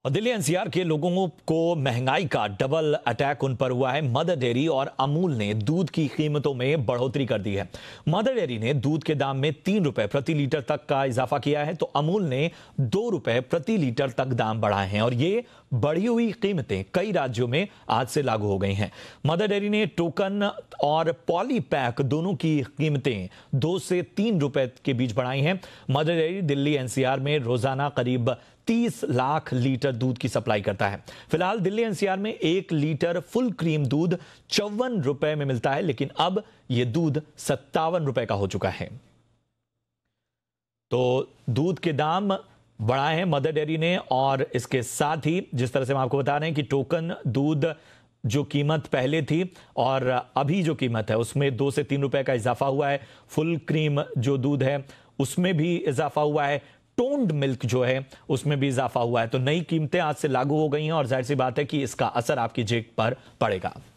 और दिल्ली एनसीआर के लोगों को महंगाई का डबल अटैक उन पर हुआ है। मदर डेयरी और अमूल ने दूध की कीमतों में बढ़ोतरी कर दी है। मदर डेयरी ने दूध के दाम में 3 रुपए प्रति लीटर तक का इजाफा किया है, तो अमूल ने 2 रुपए प्रति लीटर तक दाम बढ़ाए हैं और ये बढ़ी हुई कीमतें कई राज्यों में आज से लागू हो गई हैं। मदर डेयरी ने टोकन और पॉली पैक दोनों की कीमतें 2 से 3 रुपए के बीच बढ़ाई हैं। मदर डेयरी दिल्ली एनसीआर में रोजाना करीब 30 लाख लीटर दूध की सप्लाई करता है। फिलहाल दिल्ली एनसीआर में 1 लीटर फुल क्रीम दूध 54 रुपए में मिलता है, लेकिन अब यह दूध 57 रुपए का हो चुका है। तो दूध के दाम बढ़ाए हैं मदर डेयरी ने, और इसके साथ ही जिस तरह से हम आपको बता रहे हैं कि टोकन दूध जो कीमत पहले थी और अभी जो कीमत है उसमें 2 से 3 रुपए का इजाफा हुआ है। फुल क्रीम जो दूध है उसमें भी इजाफा हुआ है। टोन्ड मिल्क जो है उसमें भी इजाफा हुआ है। तो नई कीमतें आज से लागू हो गई हैं और जाहिर सी बात है कि इसका असर आपकी जेब पर पड़ेगा।